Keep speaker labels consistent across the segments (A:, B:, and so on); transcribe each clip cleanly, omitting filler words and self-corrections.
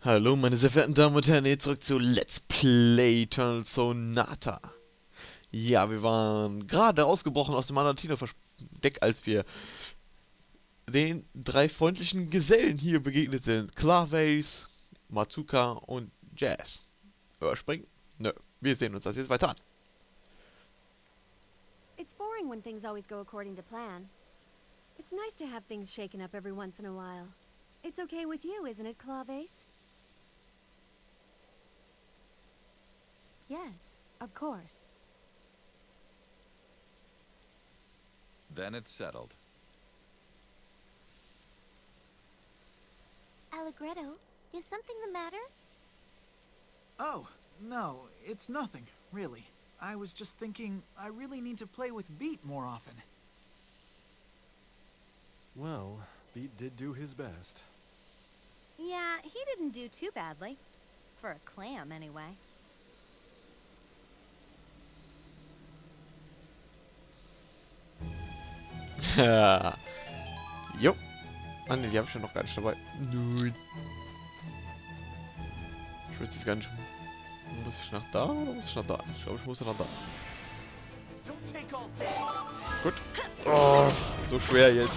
A: Hallo meine sehr verehrten Damen und Herren, hier zurück zu Let's Play Eternal Sonata. Ja, wir waren gerade ausgebrochen aus dem Manatino-Versteck, als wir den drei freundlichen Gesellen hier begegnet sind. Claves, Matsuka und Jazz. Überspringen? Nö, wir sehen uns das jetzt weiter an.
B: It's boring when things always go according to plan. It's nice to have things shaken up every once in a while. It's okay with you, isn't it, Claves? Yes, of course.
C: Then it's settled.
D: Allegretto, is something the matter?
E: Oh, no, it's nothing, really. I was just thinking I really need to play with Beat more often.
F: Well, Beat did do his best.
B: Yeah, he didn't do too badly. For a clam, anyway.
A: Jo. Ah ne, die habe ich schon noch gar nicht dabei. Nein. Ich weiß jetzt gar nicht. Muss ich nach da oder muss ich nach da? Ich glaube, ich muss nach da. Gut. Oh, so schwer jetzt.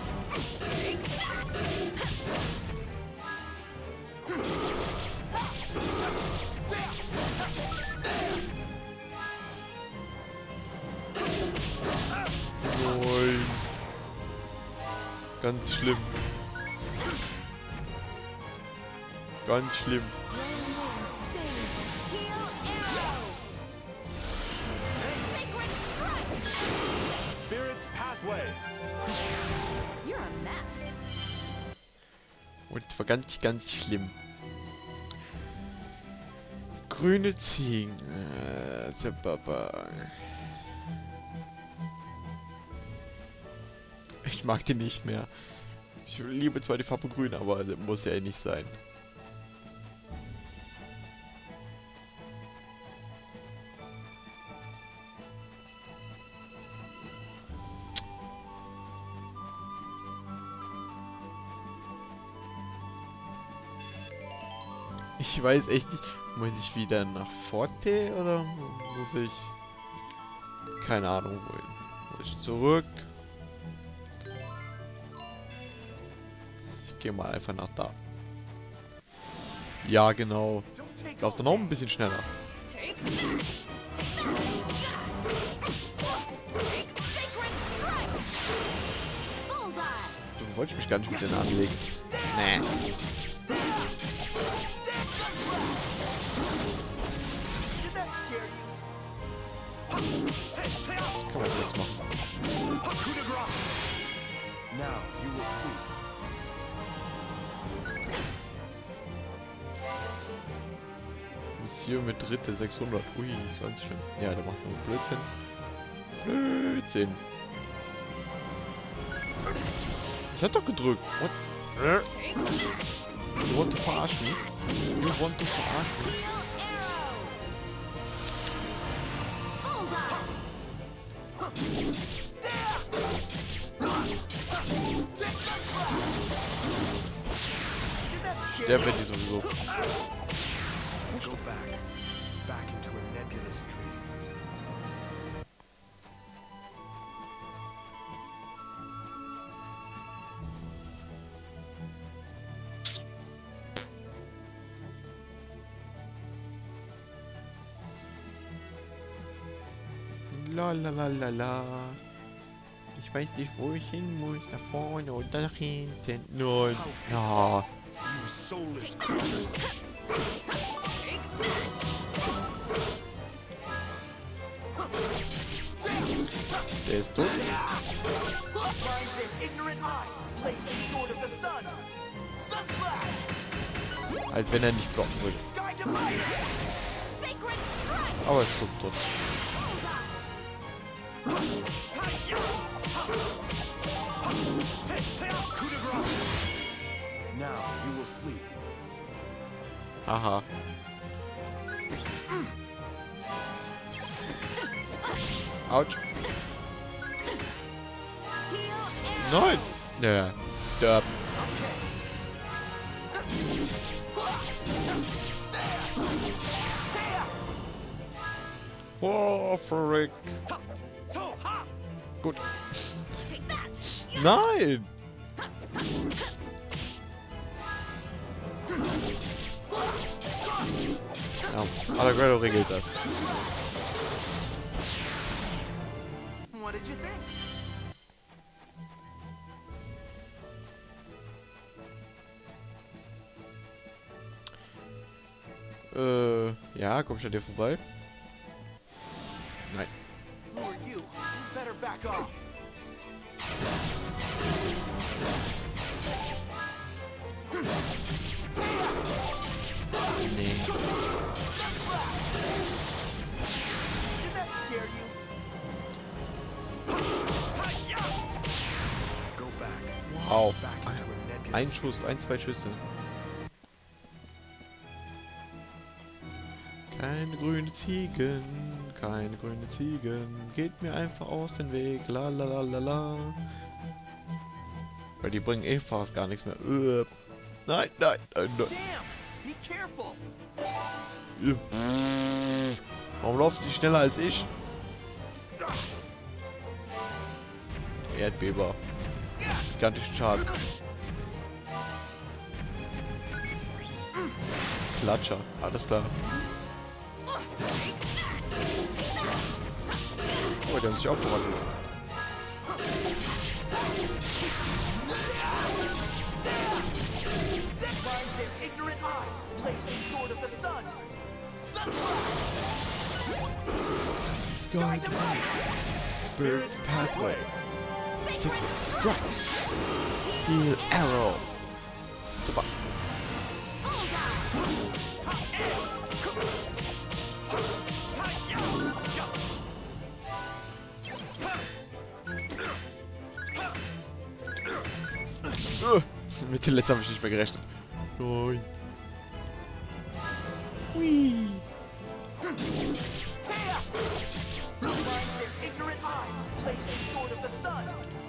A: Nein. Ganz schlimm. Ganz schlimm.
F: Spirit's Pathway.
B: You're a mess.
A: Und das war ganz, ganz schlimm. Grüne Ziegen. Ich mag die nicht mehr. Ich liebe zwar die Farbe grün, aber das muss ja nicht sein. Ich weiß echt nicht. Muss ich wieder nach Forte oder muss ich... Keine Ahnung wohin. Muss ich zurück? Ich gehe mal einfach nach da. Ja, genau. Ich laufe dann noch ein bisschen schneller. Du wolltest mich gar nicht mit denen anlegen. Nee. Kann man jetzt machen.
F: Now you will sleep.
A: Monsieur mit dritte 600. Ui, ganz schön. Ja, der macht nur Blödsinn. Blödsinn. Ich hab doch gedrückt. What? You want to verarschen? You want to verarschen? Der wird die sowieso.
F: Go back into a nebulous dream.
A: La la la la la. Ich weiß nicht, wo ich hin muss. Nach vorne oder nach hinten. Nein. Ja.
F: You soulless creatures.
A: Der ist tot. Halt, wenn er nicht blocken will. Aber es tut trotzdem.
F: Now you will sleep.
A: Haha. Autsch. Nein! Ja. Derb. Oh, frick.
F: Toe, ha!
A: Gut.
B: Take that!
A: Nein! Ja, Allegretto regelt das.
E: What did you think?
A: Ja, komm ich an dir vorbei? Nein.
E: Who are you? You better back off.
A: Nee.
E: Did that scare you?
F: Go back.
A: Wow.
F: Back into a nebulous
A: Ein Schuss, ein, zwei Schüsse. Keine grüne Ziegen, keine grüne Ziegen. Geht mir einfach aus dem Weg. La la la la la. Weil die bringen eh fast gar nichts mehr. Nein, nein, nein, nein.
E: Damn! Be careful!
A: Warum läuft die schneller als ich? Erdbeber. Gigantischen Schaden. Klatscher, alles klar. Oh, die haben sich aufgewandelt.
E: Blind their ignorant eyes, blazing sword of the sun. Sky divide!
A: Spirit's pathway. Secret strike. Heal arrow. Super. Mit den letzten habe ich nicht mehr gerechnet. Nein. Hui.
E: Blind their ignorant eyes, blazing sword of the sun.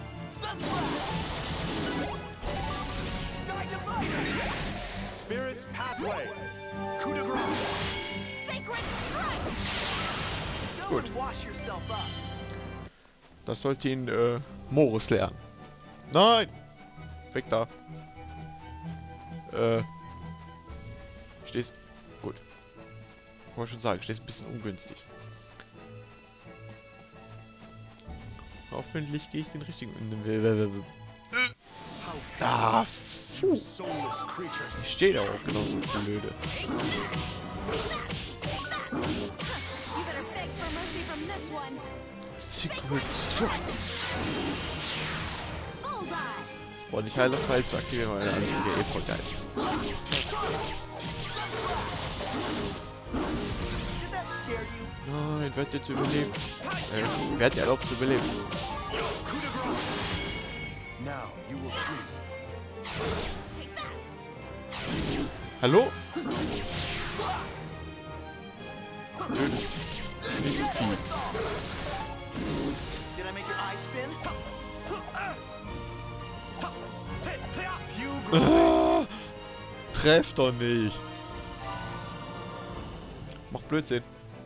E: Sky divide!
F: Spirit's pathway. Coup de grace.
B: Sacred strike!
E: Go
A: Gut.
E: and wash yourself up.
A: Das sollte ihn Morus lernen. Nein! Weg da. Stehst. Gut. Wollte schon sagen, stehst ein bisschen ungünstig. Hoffentlich gehe ich den richtigen.
F: How
A: Ah,
F: you soulless creatures.
A: ich stehe da auch genauso blöde.
B: You better beg for mercy from this one.
A: Secret Strike.
B: Bullseye!
A: Und ich heile Fall zu aktivieren, weil alles wieder eh voll geil.
E: Did that scare you?
A: Nein, wird jetzt überleben. Wer hat dir erlaubt zu überleben?
F: Coup de grace. Now you will sleep.
B: Take that!
A: Hallo?
E: Did I make your eyes spin?
A: Ah, treff doch nicht. Mach Blödsinn.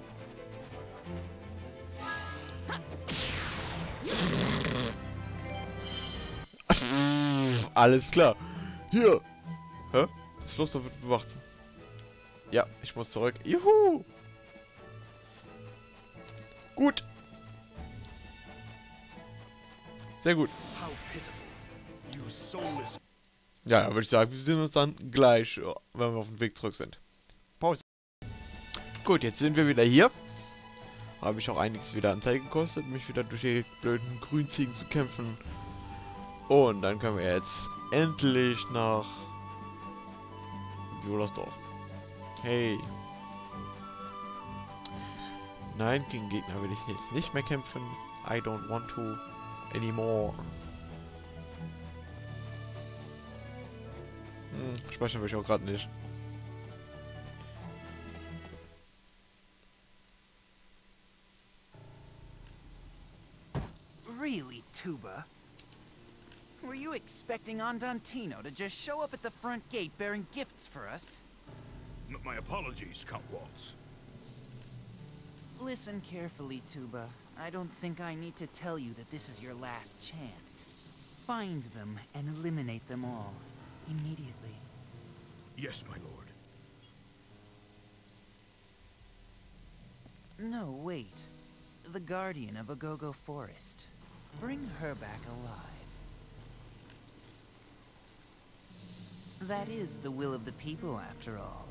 A: Alles klar. Hier. Hä? Das Schloss wird bewacht. Ja, ich muss zurück. Juhu. Gut. Sehr gut.
F: How pitiful. You soulless.
A: Ja, dann würde ich sagen, wir sehen uns dann gleich, wenn wir auf dem Weg zurück sind. Pause. Gut, jetzt sind wir wieder hier. Habe ich auch einiges wieder an Zeit gekostet, mich wieder durch die blöden Grünziegen zu kämpfen. Und dann können wir jetzt endlich nach Violasdorf. Hey. Nein, gegen Gegner will ich jetzt nicht mehr kämpfen. I don't want to anymore. Speichern will ich auch gerade nicht.
E: Really, Tuba? Were you expecting Andantino to just show up at the front gate bearing gifts for us?
F: My apologies, Count Waltz.
E: Listen carefully, Tuba. I don't think I need to tell you that this is your last chance. Find them and eliminate them all. Immediately.
F: Yes, my lord.
E: No, wait. The guardian of Agogo Forest. Bring her back alive. That is the will of the people, after all.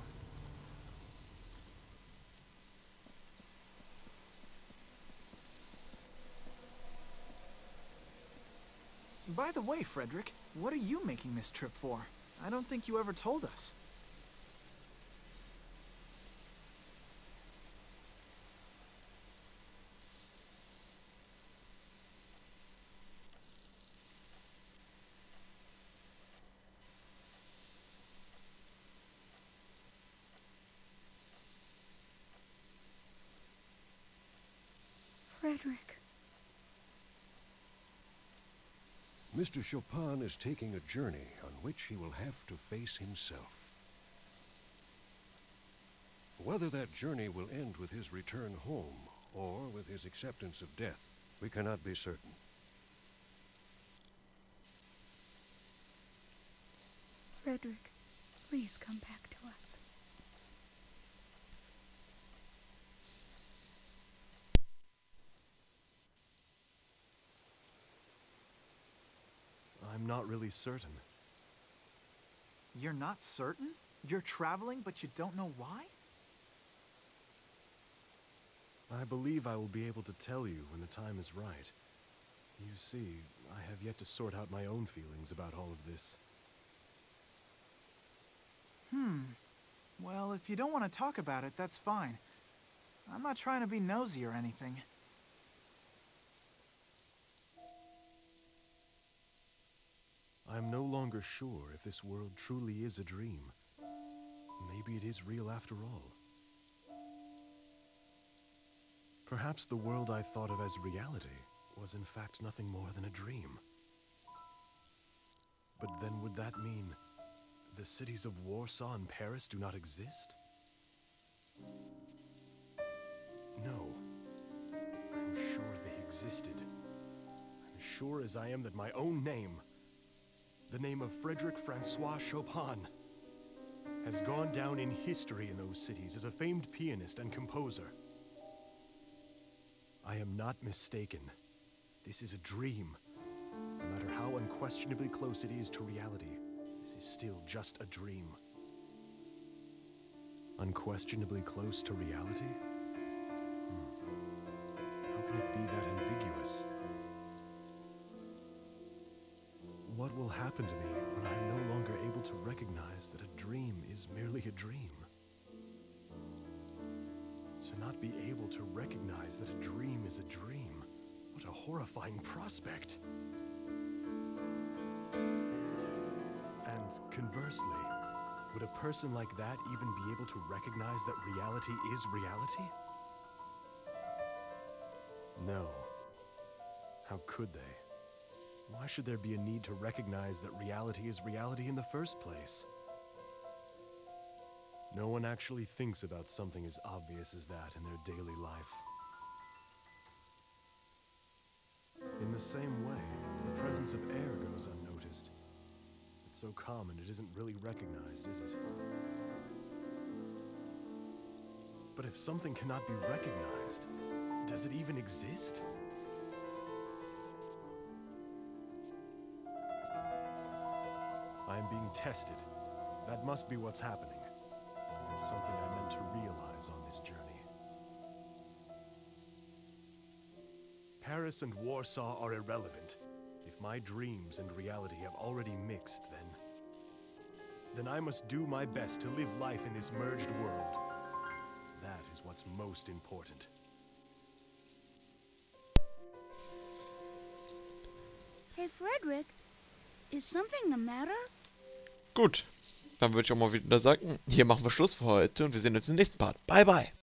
G: By the way, Frederick, what are you making this trip for? I don't think you ever told us.
B: Frederick.
H: Mr. Chopin is taking a journey on which he will have to face himself. Whether that journey will end with his return home or with his acceptance of death, we cannot be certain.
I: Frederick, please come back to us.
J: I'm not really certain.
G: You're not certain? You're traveling, but you don't know why?
J: I believe I will be able to tell you when the time is right. You see, I have yet to sort out my own feelings about all of this.
G: Well, if you don't want to talk about it, that's fine. I'm not trying to be nosy or anything.
J: I'm no longer sure if this world truly is a dream. Maybe it is real after all. Perhaps the world I thought of as reality was in fact nothing more than a dream. But then would that mean the cities of Warsaw and Paris do not exist? No. I'm sure they existed. I'm sure as I am that my own name, the name of Frederick Francois Chopin, has gone down in history in those cities as a famed pianist and composer. I am not mistaken. This is a dream. No matter how unquestionably close it is to reality, this is still just a dream. Unquestionably close to reality? How can it be that ambiguous? What will happen to me when I am no longer able to recognize that a dream is merely a dream? To not be able to recognize that a dream is a dream, what a horrifying prospect. And conversely, would a person like that even be able to recognize that reality is reality? No. How could they? Why should there be a need to recognize that reality is reality in the first place? No one actually thinks about something as obvious as that in their daily life. In the same way, the presence of air goes unnoticed. It's so common it isn't really recognized, is it? But if something cannot be recognized, does it even exist? I am being tested. That must be what's happening. Something I meant to realize on this journey. Paris and Warsaw are irrelevant. If my dreams and reality have already mixed, then I must do my best to live life in this merged world. That is what's most important.
I: Hey, Frederick, is something the matter?
A: Gut, dann würde ich auch mal wieder sagen, hier machen wir Schluss für heute und wir sehen uns im nächsten Part. Bye, bye.